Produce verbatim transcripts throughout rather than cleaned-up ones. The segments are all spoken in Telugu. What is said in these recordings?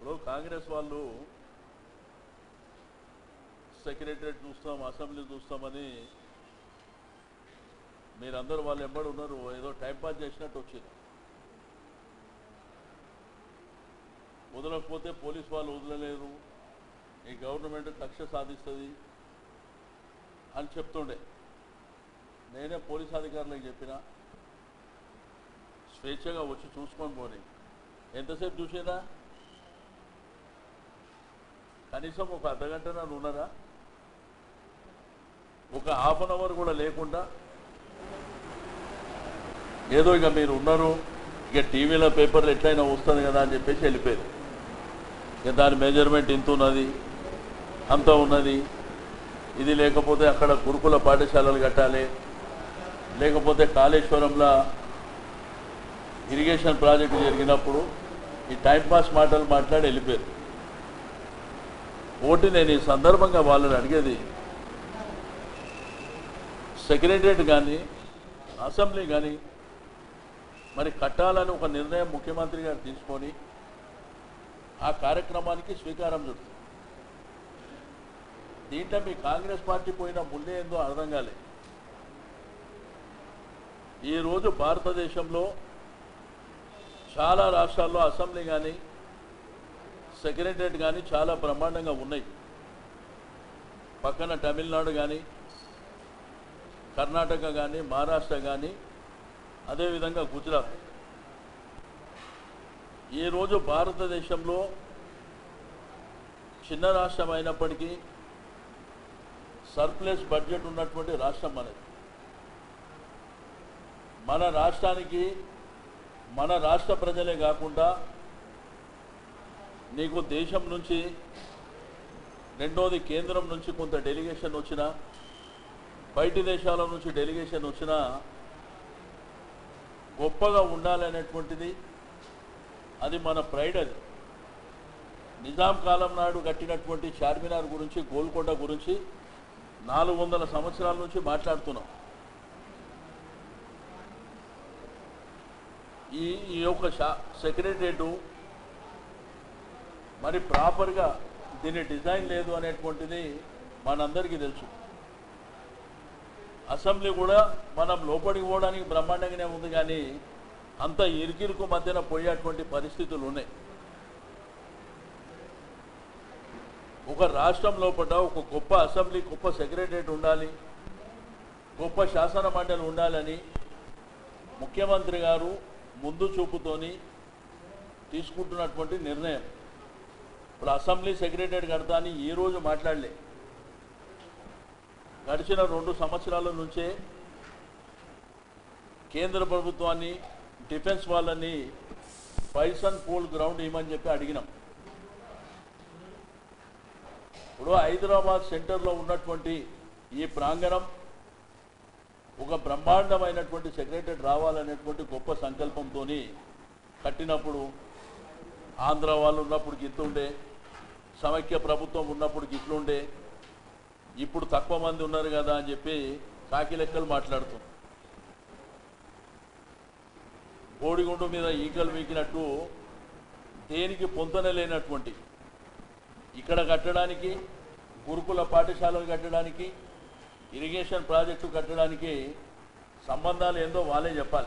ఇప్పుడు కాంగ్రెస్ వాళ్ళు సెక్రటరేట్ చూస్తాం, అసెంబ్లీ చూస్తామని మీరందరూ వాళ్ళు ఎంబడి ఉన్నారు, ఏదో టైంపాస్ చేసినట్టు వచ్చింది. వదలకపోతే పోలీస్ వాళ్ళు వదలలేరు, ఈ గవర్నమెంట్ కక్ష సాధిస్తుంది అని చెప్తుండే. నేనే పోలీస్ అధికారులకు చెప్పిన, స్వేచ్ఛగా వచ్చి చూసుకొని పోనీ. ఎంతసేపు చూసేదా? కనీసం ఒక అర్ధగంట నన్ను ఉన్నారా? ఒక హాఫ్ అన్ అవర్ కూడా లేకుండా ఏదో ఇక మీరు ఉన్నారు, ఇక టీవీలో పేపర్లు ఎట్లయినా వస్తుంది కదా అని చెప్పేసి వెళ్ళిపోయారు. ఇక దాని మెజర్మెంట్ ఇంత ఉన్నది, అంత ఉన్నది, ఇది లేకపోతే అక్కడ గురుకుల పాఠశాలలు కట్టాలి, లేకపోతే కాళేశ్వరంలో ఇరిగేషన్ ప్రాజెక్టు జరిగినప్పుడు ఈ టైంపాస్ మాటలు మాట్లాడి వెళ్ళిపోయారు. ఒకటి నేను ఈ సందర్భంగా వాళ్ళని అడిగేది, సెక్రటరేట్ కానీ అసెంబ్లీ కానీ మరి కట్టాలని ఒక నిర్ణయం ముఖ్యమంత్రి గారు తీసుకొని ఆ కార్యక్రమానికి స్వీకారం చుడుతుంది. దీంట్లో మీ కాంగ్రెస్ పార్టీ పోయిన ముందే ఏందో అర్థం కాలేదు. ఈరోజు భారతదేశంలో చాలా రాష్ట్రాల్లో అసెంబ్లీ కానీ సెక్రటరేట్ కానీ చాలా బ్రహ్మాండంగా ఉన్నాయి. పక్కన తమిళనాడు కానీ కర్ణాటక కానీ మహారాష్ట్ర కానీ అదేవిధంగా గుజరాత్. ఈరోజు భారతదేశంలో చిన్న రాష్ట్రం అయినప్పటికీ సర్ప్లస్ బడ్జెట్ ఉన్నటువంటి రాష్ట్రం అనేది. మన రాష్ట్రానికి మన రాష్ట్ర ప్రజలే కాకుండా నీకు దేశం నుంచి, రెండోది కేంద్రం నుంచి కొంత డెలిగేషన్ వచ్చినా, బయటి దేశాల నుంచి డెలిగేషన్ వచ్చినా గొప్పగా ఉండాలనేటువంటిది అది మన ప్రైడ్. అది నిజాం కాలం నాడు కట్టినటువంటి చార్మినార్ గురించి, గోల్కొండ గురించి నాలుగు వందల సంవత్సరాల నుంచి మాట్లాడుతున్నాం. ఈ ఈ యొక్క సెక్రటరేటు మరి ప్రాపర్గా దీని డిజైన్ లేదు అనేటువంటిది మనందరికీ తెలుసు. అసెంబ్లీ కూడా మనం లోపలికి పోవడానికి బ్రహ్మాండంగానే ఉంది, కానీ అంత ఇరుకిరుకు మధ్యన పోయేటువంటి పరిస్థితులు ఉన్నాయి. ఒక రాష్ట్రం లోపల ఒక గొప్ప అసెంబ్లీ, గొప్ప సెక్రటరేట్ ఉండాలి, గొప్ప శాసన మండలి ఉండాలని ముఖ్యమంత్రి గారు ముందు చూపుతోని తీసుకుంటున్నటువంటి నిర్ణయం. ఇప్పుడు అసెంబ్లీ సెక్రటరేట్ కడతా అని ఈరోజు మాట్లాడలే. గడిచిన రెండు సంవత్సరాల నుంచే కేంద్ర ప్రభుత్వాన్ని, డిఫెన్స్ వాళ్ళని పైసన్ పోల్ గ్రౌండ్ ఇవ్వమని చెప్పి అడిగినాం. ఇప్పుడు హైదరాబాద్ సెంటర్లో ఉన్నటువంటి ఈ ప్రాంగణం ఒక బ్రహ్మాండమైనటువంటి సెక్రటరేట్ రావాలనేటువంటి గొప్ప సంకల్పంతో కట్టినప్పుడు ఆంధ్ర వాళ్ళు ఉన్నప్పుడు గిట్లుండే, సమైక్య ప్రభుత్వం ఉన్నప్పుడు గిట్లుండే, ఇప్పుడు తక్కువ మంది ఉన్నారు కదా అని చెప్పి కాకి లెక్కలు మాట్లాడుతాం. బోడిగుండు మీద ఈకలు వీకినట్టు దేనికి పొంతన లేనటువంటి ఇక్కడ కట్టడానికి, గురుకుల పాఠశాలలు కట్టడానికి, ఇరిగేషన్ ప్రాజెక్టు కట్టడానికి సంబంధాలు ఏందో వాళ్ళే చెప్పాలి.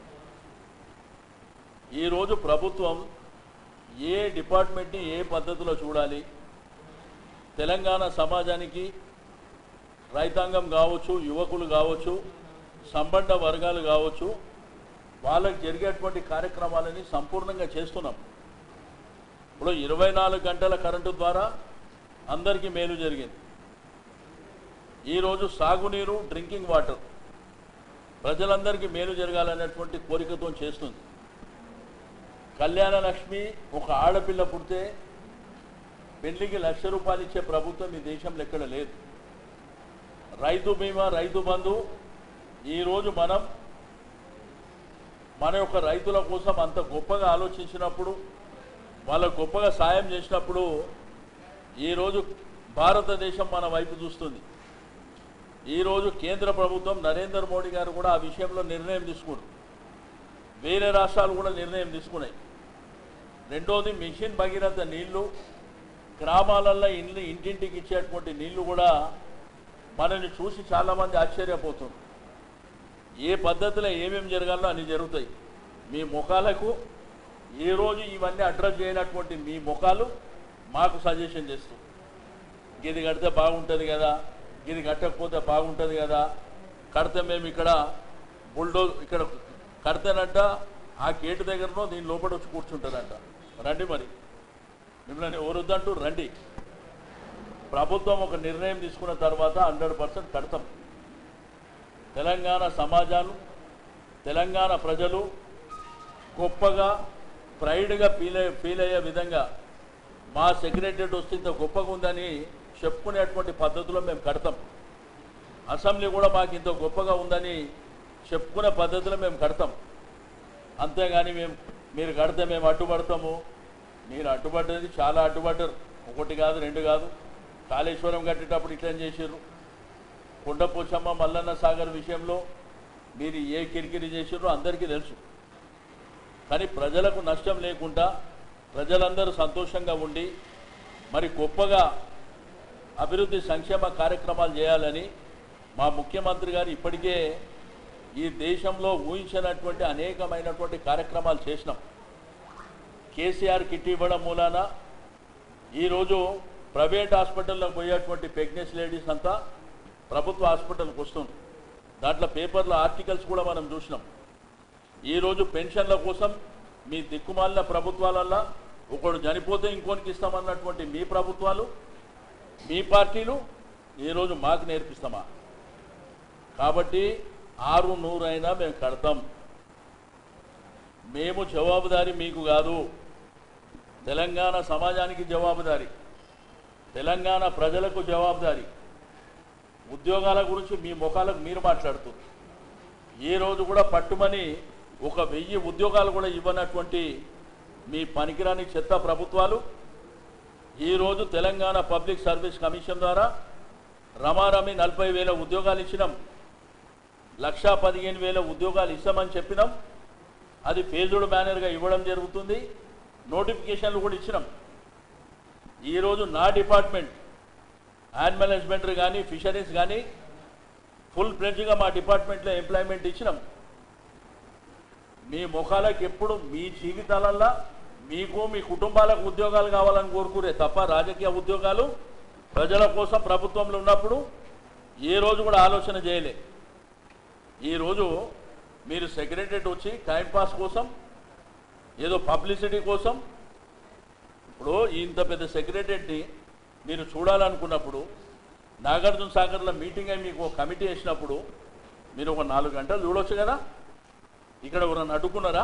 ఈరోజు ప్రభుత్వం ఏ డిపార్ట్మెంట్ని ఏ పద్ధతిలో చూడాలి, తెలంగాణ సమాజానికి రైతాంగం కావచ్చు, యువకులు కావచ్చు, సంబంధ వర్గాలు కావచ్చు, వాళ్ళకి జరిగేటువంటి కార్యక్రమాలని సంపూర్ణంగా చేస్తున్నాం. ఇప్పుడు ఇరవై నాలుగు గంటల కరెంటు ద్వారా అందరికీ మేలు జరిగింది. ఈరోజు సాగునీరు, డ్రింకింగ్ వాటర్ ప్రజలందరికీ మేలు జరగాలనేటువంటి కోరికతో చేస్తుంది. కళ్యాణ లక్ష్మి, ఒక ఆడపిల్ల పుడితే పెళ్లికి లక్ష రూపాయలు ఇచ్చే ప్రభుత్వం ఈ దేశంలో ఎక్కడ లేదు. రైతు బీమా, రైతు బంధు, ఈరోజు మనం మన యొక్క రైతుల కోసం అంత గొప్పగా ఆలోచించినప్పుడు, వాళ్ళకు గొప్పగా సాయం చేసినప్పుడు ఈరోజు భారతదేశం మన వైపు చూస్తుంది. ఈరోజు కేంద్ర ప్రభుత్వం నరేంద్ర మోడీ గారు కూడా ఆ విషయంలో నిర్ణయం తీసుకున్నారు. వేరే రాష్ట్రాలు కూడా నిర్ణయం తీసుకున్నాయి. రెండోది మిషన్ భగీరథ నీళ్లు, గ్రామాలలో ఇల్లు ఇంటింటికి ఇచ్చేటువంటి నీళ్లు కూడా మనల్ని చూసి చాలామంది ఆశ్చర్యపోతున్నారు. ఏ పద్ధతిలో ఏమేమి జరగాలో అన్నీ జరుగుతాయి. మీ ముఖాలకు ఏ రోజు ఇవన్నీ అడ్రస్ చేయనటువంటి మీ ముఖాలు మాకు సజెషన్ చేస్తూ, ఇది కడితే బాగుంటుంది కదా, ఇది కట్టకపోతే బాగుంటుంది కదా, కడితే మేము ఇక్కడ బుల్డో ఇక్కడ కడితేనంట ఆ గేటు దగ్గరనో దీని లోపల వచ్చి కూర్చుంటుందంట. రండి, మరి మిమ్మల్ని ఎవరొద్దంటూ రండి. ప్రభుత్వం ఒక నిర్ణయం తీసుకున్న తర్వాత హండ్రెడ్ పర్సెంట్ కడతాం. తెలంగాణ సమాజాలు, తెలంగాణ ప్రజలు గొప్పగా ప్రైడ్గా ఫీల్ అయ్యే ఫీల్ అయ్యే విధంగా మా సెక్రటరియట్ వస్తే ఇంత గొప్పగా ఉందని చెప్పుకునేటువంటి పద్ధతిలో మేము కడతాం. అసెంబ్లీ కూడా మాకు ఇంత గొప్పగా ఉందని చెప్పుకునే పద్ధతిలో మేము కడతాం. అంతేగాని మేము మీరు కడితే మేము అడ్డుపడతాము. మీరు అడ్డుపడ్డది చాలా అడ్డుపడ్డారు, ఒకటి కాదు రెండు కాదు. కాళేశ్వరం కట్టేటప్పుడు ఇట్లా చేసారు. కొండపోచమ్మ మల్లన్న సాగర్ విషయంలో మీరు ఏ కిరికిరి చేసారో అందరికీ తెలుసు. కానీ ప్రజలకు నష్టం లేకుండా ప్రజలందరూ సంతోషంగా ఉండి మరి గొప్పగా అభివృద్ధి సంక్షేమ కార్యక్రమాలు చేయాలని మా ముఖ్యమంత్రి గారు ఇప్పటికే ఈ దేశంలో ఊహించినటువంటి అనేకమైనటువంటి కార్యక్రమాలు చేసినాం. కేసీఆర్ కిట్ ఇవ్వడం మూలాన ఈరోజు ప్రైవేట్ హాస్పిటల్లో పోయేటువంటి ప్రెగ్నెన్సీ లేడీస్ అంతా ప్రభుత్వ హాస్పిటల్కి వస్తుంది. దాంట్లో పేపర్లో ఆర్టికల్స్ కూడా మనం చూసినాం. ఈరోజు పెన్షన్ల కోసం మీ దిక్కుమాలిన ప్రభుత్వాలల్లో ఒకడు చనిపోతే ఇంకోనికి ఇస్తామన్నటువంటి మీ ప్రభుత్వాలు, మీ పార్టీలు ఈరోజు మాకు నేర్పిస్తామా? కాబట్టి ఆరు నూరైనా మేము కడతాం. మేము జవాబుదారీ మీకు కాదు, తెలంగాణ సమాజానికి జవాబుదారీ, తెలంగాణ ప్రజలకు జవాబుదారీ. ఉద్యోగాల గురించి మీ ముఖాలకు మీరు మాట్లాడుతూ ఈ రోజు కూడా పట్టుమని ఒక వెయ్యి ఉద్యోగాలు కూడా ఇవ్వనటువంటి మీ పనికిరాని చెత్త ప్రభుత్వాలు ఈరోజు తెలంగాణ పబ్లిక్ సర్వీస్ కమిషన్ ద్వారా రమారమి నలభై వేల ఉద్యోగాలు ఇచ్చినాం. లక్షా పదిహేను వేల ఉద్యోగాలు ఇస్తామని చెప్పినాం. అది ఫేజ్డ్ మేనర్గా ఇవ్వడం జరుగుతుంది. నోటిఫికేషన్లు కూడా ఇచ్చినాం. ఈరోజు నా డిపార్ట్మెంట్ యానిమల్ హస్బెండరీ కానీ ఫిషరీస్ కానీ ఫుల్ ఫ్లెడ్జ్గా మా డిపార్ట్మెంట్లో ఎంప్లాయ్మెంట్ ఇచ్చినాం. మీ ముఖాలకు ఎప్పుడు మీ జీవితాలల్లో మీకు మీ కుటుంబాలకు ఉద్యోగాలు కావాలని కోరుకునే తప్ప రాజకీయ ఉద్యోగాలు ప్రజల కోసం ప్రభుత్వంలో ఉన్నప్పుడు ఏ రోజు కూడా ఆలోచన చేయలే. ఈరోజు మీరు సెక్రటరియట్ వచ్చి టైంపాస్ కోసం ఏదో పబ్లిసిటీ కోసం ఇప్పుడు ఇంత పెద్ద సెక్రటరియట్ని మీరు చూడాలనుకున్నప్పుడు నాగార్జున సాగర్లో మీటింగ్ అయి మీకు ఒక కమిటీ వేసినప్పుడు మీరు ఒక నాలుగు గంటలు చూడవచ్చు కదా. ఇక్కడ ఎవరన్నా అడ్డుకున్నారా?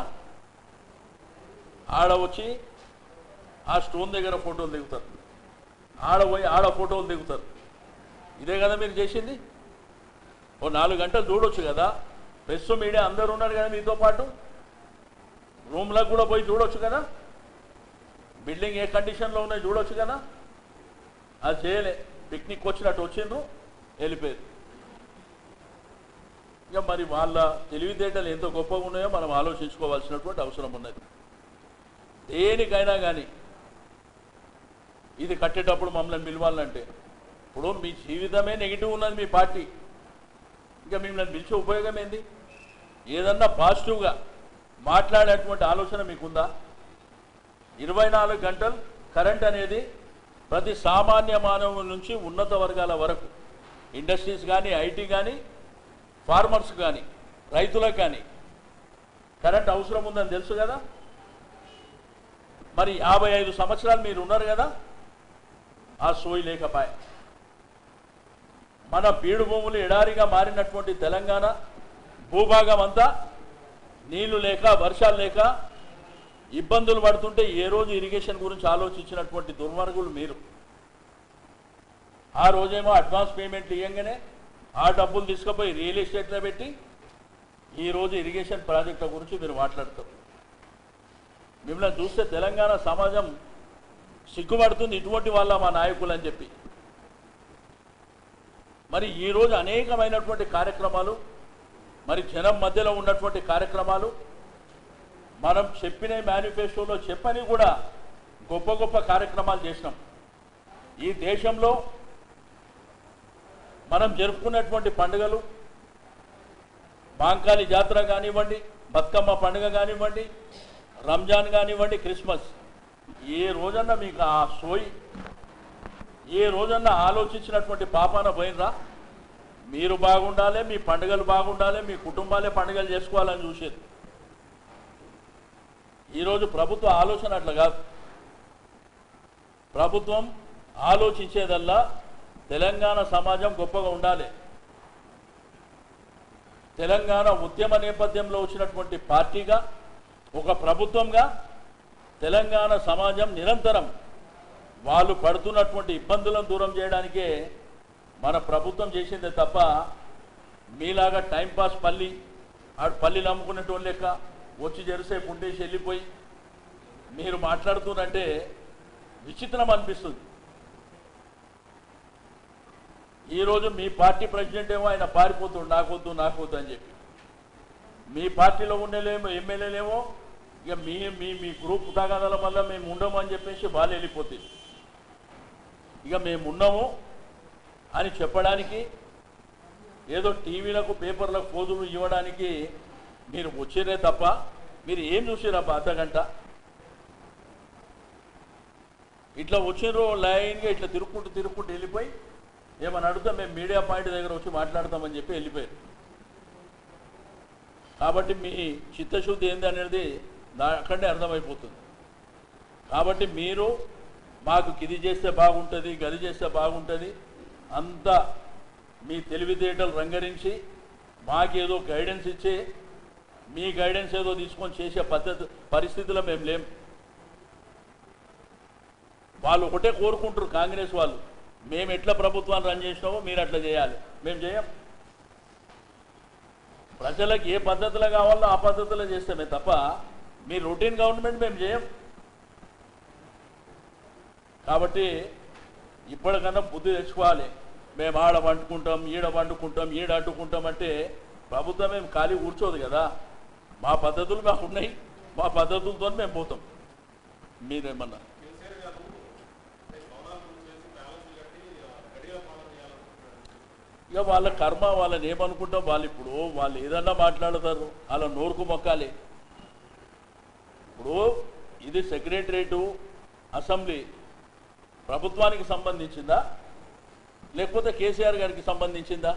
ఆడ వచ్చి ఆ స్టోన్ దగ్గర ఫోటోలు దిగుతారు, ఆడ పోయి ఆడ ఫోటోలు దిగుతారు. ఇదే కదా మీరు చేసింది. ఓ నాలుగు గంటలు చూడవచ్చు కదా. ప్రెస్ మీడియా అందరూ ఉన్నారు కదా మీతో పాటు. రూమ్లకు కూడా పోయి చూడవచ్చు కదా. బిల్డింగ్ ఏ కండిషన్లో ఉన్నాయో చూడవచ్చు కదా. అది చేయలే. పిక్నిక్ వచ్చినట్టు వచ్చిండ్రు, వెళ్ళిపోయారు. ఇక మరి వాళ్ళ తెలివితేటలు ఎంత గొప్పగా ఉన్నాయో మనం ఆలోచించుకోవాల్సినటువంటి అవసరం ఉన్నది. దేనికైనా కానీ ఇది కట్టేటప్పుడు మమ్మల్ని పిలవాలంటే ఇప్పుడు మీ జీవితమే నెగిటివ్ ఉన్నది మీ పార్టీ, ఇంకా మిమ్మల్ని పిలిచే ఉపయోగం ఏంది? ఏదన్నా పాజిటివ్గా మాట్లాడేటువంటి ఆలోచన మీకుందా? ఇరవై నాలుగు గంటలు కరెంట్ అనేది ప్రతి సామాన్య మానవుల నుంచి ఉన్నత వర్గాల వరకు, ఇండస్ట్రీస్ కానీ ఐటీ కానీ ఫార్మర్స్ కానీ రైతులకు కానీ కరెంట్ అవసరం ఉందని తెలుసు కదా. మరి యాభై ఐదు సంవత్సరాలు మీరు ఉన్నారు కదా, ఆ సోయి లేకపాయ. మన బీడు భూములు ఎడారిగా మారినటువంటి తెలంగాణ భూభాగం అంతా నీళ్లు లేక వర్షాలు లేక ఇబ్బందులు పడుతుంటే ఏ రోజు ఇరిగేషన్ గురించి ఆలోచించినటువంటి దుర్మార్గులు మీరు. ఆ రోజేమో అడ్వాన్స్ పేమెంట్లు ఇవ్వగానే ఆ డబ్బులు తీసుకుపోయి రియల్ ఎస్టేట్లో పెట్టి ఈరోజు ఇరిగేషన్ ప్రాజెక్టుల గురించి మీరు మాట్లాడతారు. మిమ్మల్ని చూస్తే తెలంగాణ సమాజం సిగ్గుపడుతుంది, ఇటువంటి వాళ్ళ మా నాయకులు అని చెప్పి. మరి ఈరోజు అనేకమైనటువంటి కార్యక్రమాలు, మరి జనం మధ్యలో ఉన్నటువంటి కార్యక్రమాలు, మనం చెప్పిన మేనిఫెస్టోలో చెప్పని కూడా గొప్ప గొప్ప కార్యక్రమాలు చేసినాం. ఈ దేశంలో మనం జరుపుకున్నటువంటి పండుగలు బాంకాలి జాతర కానివ్వండి, బతుకమ్మ పండుగ కానివ్వండి, రంజాన్ కానివ్వండి, క్రిస్మస్, ఏ రోజన్నా మీకు ఆ సోయి ఏ రోజన్నా ఆలోచించినటువంటి పాపాన పోయినరా? మీరు బాగుండాలి, మీ పండుగలు బాగుండాలి, మీ కుటుంబాలే పండుగలు చేసుకోవాలని చూసేది. ఈరోజు ప్రభుత్వ ఆలోచన అట్లా కాదు. ప్రభుత్వం ఆలోచించేదల్లా తెలంగాణ సమాజం గొప్పగా ఉండాలి. తెలంగాణ ఉద్యమ నేపథ్యంలో వచ్చినటువంటి పార్టీగా, ఒక ప్రభుత్వంగా తెలంగాణ సమాజం నిరంతరం వాళ్ళు పడుతున్నటువంటి ఇబ్బందులను దూరం చేయడానికే మన ప్రభుత్వం చేసిందే తప్ప మీలాగా టైంపాస్ పల్లి ఆడు పల్లీలు అమ్ముకునేటోళ్ళు లెక్క వచ్చి జెరుసేపు ఉండేసి వెళ్ళిపోయి మీరు మాట్లాడుతున్నారంటే విచిత్రం అనిపిస్తుంది. ఈరోజు మీ పార్టీ ప్రెసిడెంట్ ఏమో ఆయన పారిపోతుడు, నాకొద్దు నాకొద్దు అని చెప్పి. మీ పార్టీలో ఉండేలేమో ఎమ్మెల్యేలేమో ఇక మీ మీ మీ గ్రూప్ తగాదాల వల్ల మేము ఉండము అని చెప్పేసి వాళ్ళు వెళ్ళిపోతుంది. ఇక మేము ఉన్నాము అని చెప్పడానికి ఏదో టీవీలకు పేపర్లకు పోజులు ఇవ్వడానికి మీరు వచ్చిరే తప్ప మీరు ఏం చూసిరబ్బా అర్ధగంట? ఇట్లా వచ్చిర్రు లైన్గా ఇట్లా తిరుక్కుంటూ తిరుక్కుంటూ వెళ్ళిపోయి ఏమని అడుగుతా మేము మీడియా పాయింట్ దగ్గర వచ్చి మాట్లాడతామని చెప్పి వెళ్ళిపోయారు. కాబట్టి మీ చిత్తశుద్ధి ఏంది అనేది అక్కడే అర్థమైపోతుంది. కాబట్టి మీరు మాకు ఇది చేస్తే బాగుంటుంది, గది చేస్తే బాగుంటుంది అంతా మీ తెలివితేటలు రంగరించి మాకేదో గైడెన్స్ ఇచ్చి మీ గైడెన్స్ ఏదో తీసుకొని చేసే పద్ధతి పరిస్థితిలో మేము లేం. వాళ్ళు ఒకటే కోరుకుంటారు కాంగ్రెస్ వాళ్ళు, మేము ఎట్లా ప్రభుత్వాన్ని రన్ చేసినామో మీరు అట్లా చేయాలి. మేము చేయం. ప్రజలకు ఏ పద్ధతిలో కావాలో ఆ పద్ధతిలో చేస్తామే తప్ప మీ రొటీన్ గవర్నమెంట్ మేము చేయం. కాబట్టి ఇప్పటికన్నా బుద్ధి తెచ్చుకోవాలి. మేము ఆడ వండుకుంటాం, ఈడ వండుకుంటాం, ఈడ అడ్డుకుంటాం అంటే ప్రభుత్వం మేము ఖాళీ కూర్చోదు కదా. మా పద్ధతులు మాకు ఉన్నాయి, మా పద్ధతులతో మేము పోతాం. మీరేమన్నా ఇక వాళ్ళ కర్మ, వాళ్ళని ఏమనుకుంటాం వాళ్ళు. ఇప్పుడు వాళ్ళు ఏదన్నా మాట్లాడతారు, వాళ్ళ నోరుకు మొక్కాలి. ఇప్పుడు ఇది సెక్రటరేటు అసెంబ్లీ ప్రభుత్వానికి సంబంధించిందా లేకపోతే కేసీఆర్ గారికి సంబంధించిందా?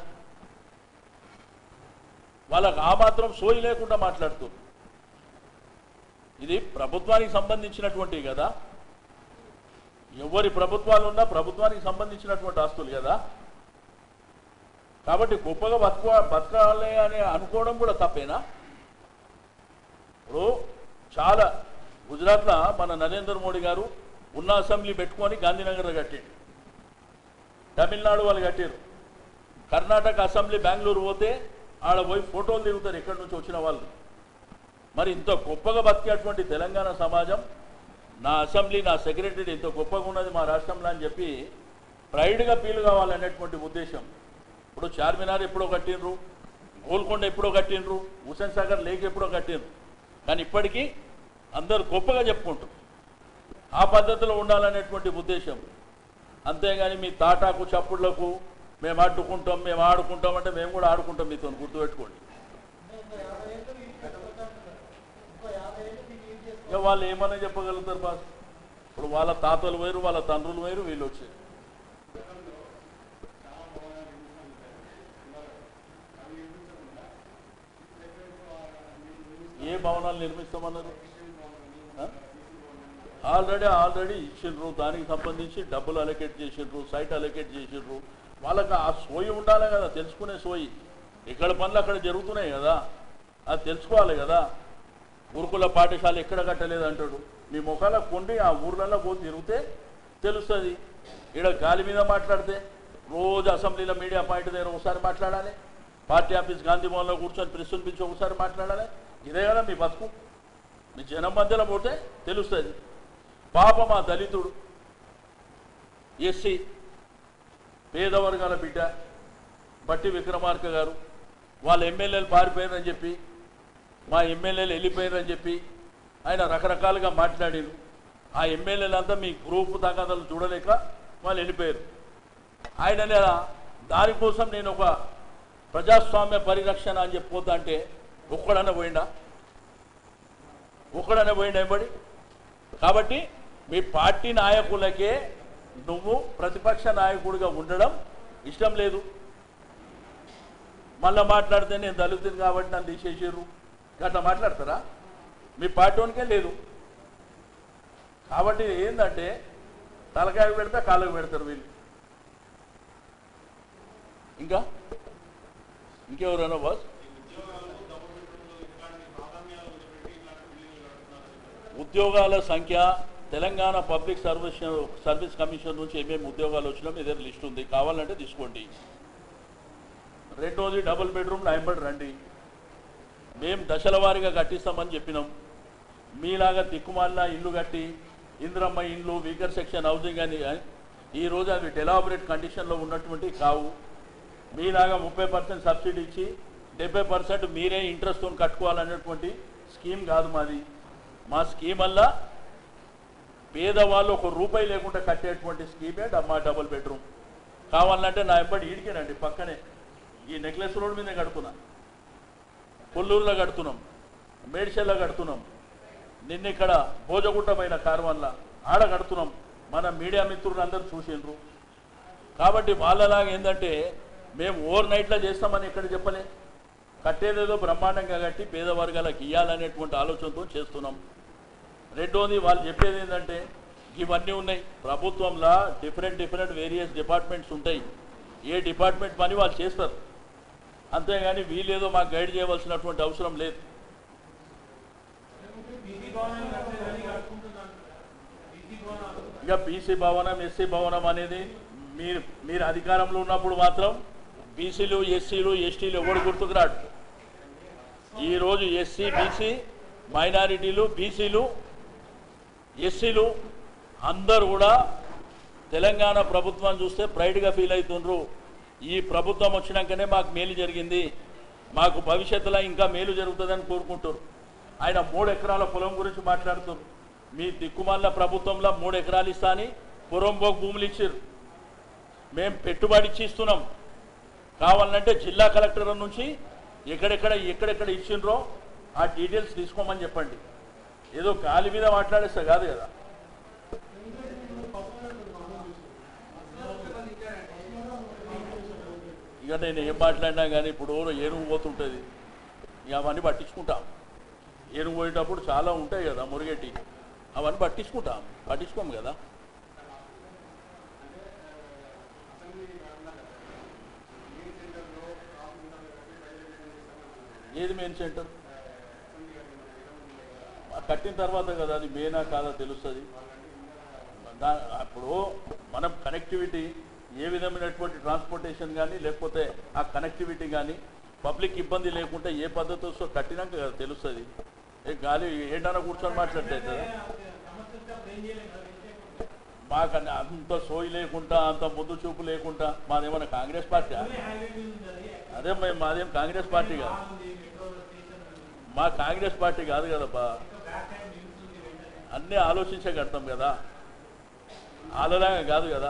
వాళ్ళకు ఆ మాత్రం సోయి లేకుండా మాట్లాడుతున్నారు. ఇది ప్రభుత్వానికి సంబంధించినటువంటివి కదా. ఎవరి ప్రభుత్వాలు ఉన్నా ప్రభుత్వానికి సంబంధించినటువంటి ఆస్తులు కదా. కాబట్టి గొప్పగా బతుక బతకాలి అని అనుకోవడం కూడా తప్పేనా? ఇప్పుడు చాలా గుజరాత్లో మన నరేంద్ర మోడీ గారు ఉన్న అసెంబ్లీ పెట్టుకొని గాంధీనగర్లో కట్టిండు. తమిళనాడు వాళ్ళు కట్టారు. కర్ణాటక అసెంబ్లీ బెంగళూరు పోతే ఆడ పోయి ఫోటోలు దిగుతారు ఎక్కడి నుంచి వచ్చిన వాళ్ళు. మరి ఇంత గొప్పగా బతికేటువంటి తెలంగాణ సమాజం, నా అసెంబ్లీ నా సెక్రటరీ ఇంత గొప్పగా ఉన్నది మా రాష్ట్రంలో అని చెప్పి ప్రైడ్గా ఫీల్ కావాలనేటువంటి ఉద్దేశం. ఇప్పుడు చార్మినార్ ఎప్పుడో కట్టినరు, గోల్కొండ ఎప్పుడో కట్టినరు, హుసేన్ సాగర్ లేక్ ఎప్పుడో కట్టినరు. కానీ ఇప్పటికీ అందరూ గొప్పగా చెప్పుకుంటారు. ఆ పద్ధతిలో ఉండాలనేటువంటి ఉద్దేశం. అంతేగాని మీ తాటాకు చప్పుళ్లకు మేము అడ్డుకుంటాం, మేము ఆడుకుంటాం అంటే మేము కూడా ఆడుకుంటాం మీతో, గుర్తుపెట్టుకోండి. ఇక వాళ్ళు ఏమన్నా చెప్పగలుగుతారు బాస్? ఇప్పుడు వాళ్ళ తాతలు వేరు, వాళ్ళ తండ్రులు వేరు, వీళ్ళు వచ్చారు. ఏ భవనాలు నిర్మిస్తామన్నారు? ఆల్రెడీ ఆల్రెడీ ఇచ్చిండ్రు, దానికి సంబంధించి డబ్బులు అలొకేట్ చేసిండ్రు, సైట్ అలొకేట్ చేసిండ్రు. వాళ్ళకి ఆ సోయి ఉండాలి కదా, తెలుసుకునే సోయి. ఇక్కడ పనులు అక్కడ జరుగుతున్నాయి కదా, అది తెలుసుకోవాలి కదా. గురుకుల పాఠశాల ఎక్కడ కట్టలేదు అంటాడు. మీ ముఖాల కొండి ఆ ఊర్లలో పోయి తిరిగితే తెలుస్తుంది. ఇక్కడ గాలి మీద మాట్లాడితే రోజు అసెంబ్లీలో మీడియా పాయింట్ దగ్గర ఒకసారి మాట్లాడాలి, పార్టీ ఆఫీస్ గాంధీ భవన్లో కూర్చొని ప్రెస్సులు పిలిచి ఒకసారి మాట్లాడాలి. ఇదే కదా మీ బతుకు. మీ జనం మధ్యలో పోతే తెలుస్తుంది. పాపం ఆ దళితుడు, ఎస్సీ, పేదవర్గాల బిడ్డ బట్టి విక్రమార్క గారు వాళ్ళ ఎమ్మెల్యేలు పారిపోయారని చెప్పి, మా ఎమ్మెల్యేలు వెళ్ళిపోయారని చెప్పి ఆయన రకరకాలుగా మాట్లాడారు. ఆ ఎమ్మెల్యేలంతా మీ గ్రూప్ తగాదాలు చూడలేక వాళ్ళు వెళ్ళిపోయారు. ఆయన దానికోసం నేను ఒక ప్రజాస్వామ్య పరిరక్షణ అని చెప్పొద్దా అంటే ఒక్కడన్నా పోయిండా? ఒక్కడన్నా పోయిండా ఎంబడి? కాబట్టి మీ పార్టీ నాయకులకే నువ్వు ప్రతిపక్ష నాయకుడిగా ఉండడం ఇష్టం లేదు. మళ్ళీ మాట్లాడితే నేను దళితుని కాబట్టి నన్ను తీసేసారు అట్లా మాట్లాడతారా? మీ పార్టీకే లేదు. కాబట్టి ఏంటంటే తలకాయ పెడితే కాళ్ళకు పెడతారు వీళ్ళు. ఇంకా ఇంకెవరైనా బాస్? ఉద్యోగాల సంఖ్య Telangana public service service commission నుంచి ఏమేమి ఉద్యోగాలు వచ్చినా మీ దగ్గర లిస్ట్ ఉంది, కావాలంటే తీసుకోండి. రెండోది డబుల్ బెడ్రూమ్ నాయంబడి రండి, మేము దశల వారీగా కట్టిస్తామని చెప్పినాం. మీలాగా తిక్కుమాలిన ఇల్లు కట్టి ఇంద్రమ్మ ఇండ్లు వీకర్ సెక్షన్ హౌసింగ్ అని ఈరోజు అవి డెలాబరేట్ కండిషన్లో ఉన్నటువంటి కావు. మీలాగా ముప్పై పర్సెంట్ సబ్సిడీ ఇచ్చి డెబ్బై పర్సెంట్ మీరే ఇంట్రెస్ట్తో కట్టుకోవాలనేటువంటి స్కీమ్ కాదు మాది. మా స్కీమ్ వల్ల పేదవాళ్ళు ఒక రూపాయి లేకుండా కట్టేటువంటి స్కీమే మా డబుల్ బెడ్రూమ్. కావాలంటే నా ఎప్పటి ఈడికేనండి, పక్కనే ఈ నెక్లెస్ రోడ్ మీదే కడుతున్నా, కొల్లూరులో కడుతున్నాం, మేడ్చల్లో కడుతున్నాం, నిన్న ఇక్కడ భోజగుట్టమైన కార్వన్ల ఆడ కడుతున్నాం. మన మీడియా మిత్రులు అందరూ చూసిండ్రు. కాబట్టి వాళ్ళలాగా ఏంటంటే మేము ఓవర్ నైట్లో చేస్తామని ఇక్కడ చెప్పలే, కట్టేదేదో బ్రహ్మాండంగా కట్టి పేద వర్గాలకు ఇవ్వాలనేటువంటి ఆలోచనతో చేస్తున్నాం. రెండోది వాళ్ళు చెప్పేది ఏంటంటే ఇవన్నీ ఉన్నాయి ప్రభుత్వంలో డిఫరెంట్ డిఫరెంట్ వేరియస్ డిపార్ట్మెంట్స్ ఉంటాయి, ఏ డిపార్ట్మెంట్ పని వాళ్ళు చేస్తారు, అంతేగాని వీళ్ళేదో మాకు గైడ్ చేయవలసినటువంటి అవసరం లేదు. ఇక బీసీ భవనం ఎస్సీ భవనం అనేది మీరు మీరు అధికారంలో ఉన్నప్పుడు మాత్రం బీసీలు ఎస్సీలు ఎస్టీలు ఎవడు గుర్తుకురాడు. ఈరోజు ఎస్సీ బీసీ మైనారిటీలు బీసీలు ఎస్సీలు అందరూ కూడా తెలంగాణ ప్రభుత్వం చూస్తే ప్రైడ్గా ఫీల్ అవుతుండ్రు. ఈ ప్రభుత్వం వచ్చినాకనే మాకు మేలు జరిగింది, మాకు భవిష్యత్తులో ఇంకా మేలు జరుగుతుందని కోరుకుంటారు. ఆయన మూడు ఎకరాల పొలం గురించి మాట్లాడుతారు. మీ దిక్కుమాల ప్రభుత్వంలో మూడు ఎకరాలు ఇస్తా అని పురంబోక్ భూములు ఇచ్చారు, మేము పెట్టుబడి ఇచ్చి ఇస్తున్నాం. కావాలంటే జిల్లా కలెక్టర్ నుంచి ఎక్కడెక్కడ ఎక్కడెక్కడ ఇచ్చిండ్రో ఆ డీటెయిల్స్ తీసుకోమని చెప్పండి. ఏదో గాలి మీద మాట్లాడేస్తా కాదు కదా. ఇక నేను ఏం మాట్లాడినా కానీ ఇప్పుడు ఏనుగు పోతుంటుంది, ఇక అవన్నీ పట్టించుకుంటాం. ఏనుగు పోయేటప్పుడు చాలా ఉంటాయి కదా మురిగేటి, అవన్నీ పట్టించుకుంటాం, పట్టించుకోము కదా. ఏది మెయిన్ సెంటర్ కట్టిన తర్వాత కదా అది మెయినా కాదా తెలుస్తుంది. దా అప్పుడు మనం కనెక్టివిటీ ఏ విధమైనటువంటి ట్రాన్స్పోర్టేషన్ కానీ లేకపోతే ఆ కనెక్టివిటీ కానీ పబ్లిక్ ఇబ్బంది లేకుండా ఏ పద్ధతితో కట్టినాక కదా తెలుస్తుంది. ఏ గాలి ఏంటన్నా కూర్చొని మాట్లాడితే కదా. మాకన్నా అంత సోయి లేకుండా అంత ముందు చూపు లేకుండా మాదేమన్నా కాంగ్రెస్ పార్టీ? అదే మేము మాదేం కాంగ్రెస్ పార్టీ కాదు, మా కాంగ్రెస్ పార్టీ కాదు కదబ్బా. అన్నీ ఆలోచించే కడతాం కదా, ఆలోలాగా కాదు కదా.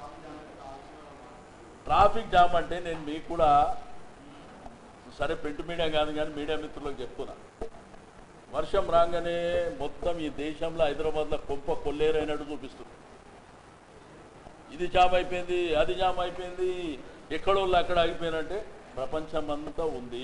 ట్రాఫిక్ జామ్ అంటే నేను మీకు కూడా సరే ప్రింట్ మీడియా కాదు కానీ మీడియా మిత్రులకు చెప్తున్నా, వర్షం రాగానే మొత్తం ఈ దేశంలో హైదరాబాద్లో కొంప కొల్లేరైనట్టు చూపిస్తుంది. ఇది జామ్ అయిపోయింది, అది జామ్ అయిపోయింది, ఎక్కడోళ్ళు అక్కడ ఆగిపోయినంటే ప్రపంచం అంతా ఉంది.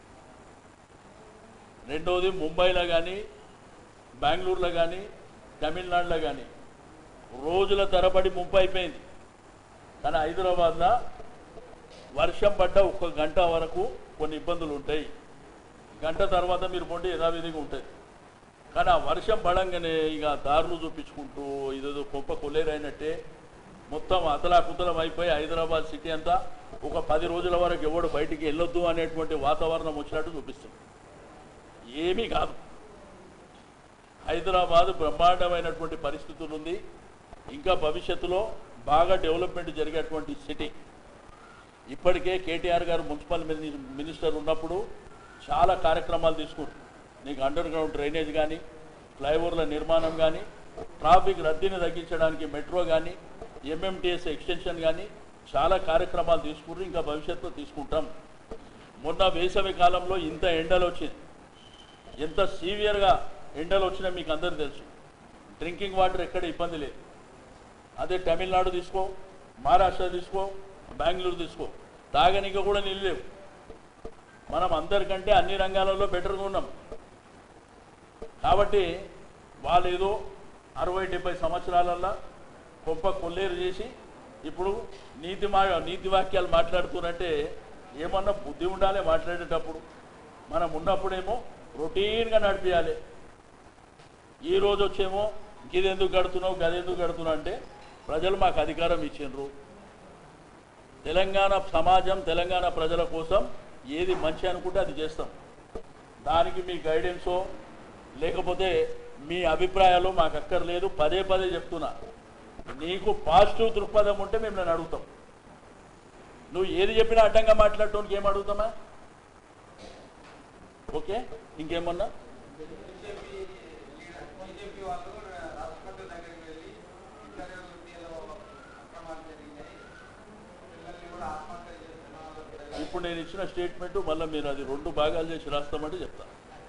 రెండోది ముంబైలో కానీ బెంగళూరులో కానీ తమిళనాడులో కానీ రోజుల తరబడి ముంపు అయిపోయింది. కానీ హైదరాబాద్లో వర్షం పడ్డ ఒక గంట వరకు కొన్ని ఇబ్బందులు ఉంటాయి, గంట తర్వాత మీరు పొండి యథావిధిగా ఉంటుంది. కానీ ఆ వర్షం పడంగానే ఇక దారులు చూపించుకుంటూ ఇదేదో కొంప కొల్లేరైనట్టే మొత్తం అతలాకుతలం అయిపోయి హైదరాబాద్ సిటీ అంతా ఒక పది రోజుల వరకు ఎవడు బయటికి వెళ్ళొద్దు అనేటువంటి వాతావరణం వచ్చినట్టు చూపిస్తుంది. ఏమీ కాదు, హైదరాబాద్ బ్రహ్మాండమైనటువంటి పరిస్థితులు ఉంది. ఇంకా భవిష్యత్తులో బాగా డెవలప్మెంట్ జరిగేటువంటి సిటీ. ఇప్పటికే కేటీఆర్ గారు మున్సిపల్ మినిస్టర్ ఉన్నప్పుడు చాలా కార్యక్రమాలు తీసుకుంటారు. నీకు అండర్ గ్రౌండ్ డ్రైనేజ్ కానీ ఫ్లైఓవర్ల నిర్మాణం కానీ, ట్రాఫిక్ రద్దీని తగ్గించడానికి మెట్రో కానీ, ఎంఎంటీఎస్ ఎక్స్టెన్షన్ కానీ చాలా కార్యక్రమాలు తీసుకుంటారు, ఇంకా భవిష్యత్తులో తీసుకుంటాం. మొన్న వేసవి కాలంలో ఇంత ఎండలు వచ్చింది, ఎంత సీవియర్గా ఎండలు వచ్చినా మీకు అందరూ తెలుసు. డ్రింకింగ్ వాటర్ ఎక్కడ ఇబ్బంది లేదు. అదే తమిళనాడు తీసుకో, మహారాష్ట్ర తీసుకో, బెంగళూరు తీసుకో, తాగనీకి కూడా నీళ్ళు లేవు. మనం అందరికంటే అన్ని రంగాలలో బెటర్గా ఉన్నాం. కాబట్టి వాళ్ళు ఏదో అరవై డెబ్బై సంవత్సరాలల్లో గొప్ప కొల్లేరు చేసి ఇప్పుడు నీతి మా నీతి వాక్యాలు మాట్లాడుతున్నారంటే ఏమన్నా బుద్ధి ఉండాలి మాట్లాడేటప్పుడు. మనం ఉన్నప్పుడేమో రొటీన్గా నడిపించాలి. ఈరోజు వచ్చేమో గిదెందుకు కడుతున్నావు గదెందుకు కడుతున్నావు అంటే ప్రజలు మాకు అధికారం ఇచ్చిండ్రు. తెలంగాణ సమాజం తెలంగాణ ప్రజల కోసం ఏది మంచి అనుకుంటే అది చేస్తాం. దానికి మీ గైడెన్సో లేకపోతే మీ అభిప్రాయాలు మాకు అక్కర్లేదు. పదే పదే చెప్తున్నా, నీకు పాజిటివ్ దృక్పథం ఉంటే మేము నన్ను అడుగుతాం. నువ్వు ఏది చెప్పినా అడ్డంగా మాట్లాడటానికి ఏం అడుగుతామా? ఓకే, ఇంకేమన్నా? ఇప్పుడు నేను ఇచ్చిన స్టేట్మెంట్ మళ్ళీ మీరు అది రెండు భాగాలు చేసి రాస్తామంటే చెప్తా.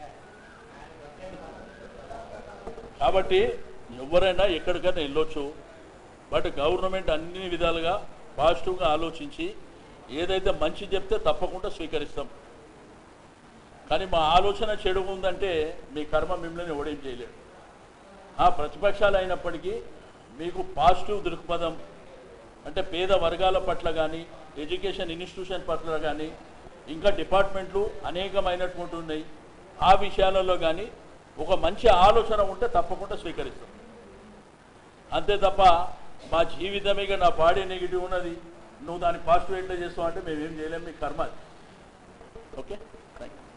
కాబట్టి ఎవరైనా ఎక్కడికైనా వెళ్ళొచ్చు, బట్ గవర్నమెంట్ అన్ని విధాలుగా పాజిటివ్గా ఆలోచించి ఏదైతే మంచి చెప్తే తప్పకుండా స్వీకరిస్తాం. కానీ మా ఆలోచన చెడు ఉందంటే మీ కర్మ మిమ్మల్ని ఓడేం చేయలేడు. ఆ ప్రతిపక్షాలు అయినప్పటికీ మీకు పాజిటివ్ దృక్పథం అంటే పేద వర్గాల పట్ల కానీ, ఎడ్యుకేషన్ ఇన్స్టిట్యూషన్ పట్ల కానీ, ఇంకా డిపార్ట్మెంట్లు అనేకమైనటువంటి ఉన్నాయి, ఆ విషయాలలో కానీ ఒక మంచి ఆలోచన ఉంటే తప్పకుండా స్వీకరిస్తాం. అంతే తప్ప మా జీవితమేగా నా బాడీ నెగిటివ్ ఉన్నది, నువ్వు దాన్ని పాజిటివ్ ఎట్లా చేస్తావు అంటే మేమేం చేయలేము, మీ కర్మ. Okay, thank you.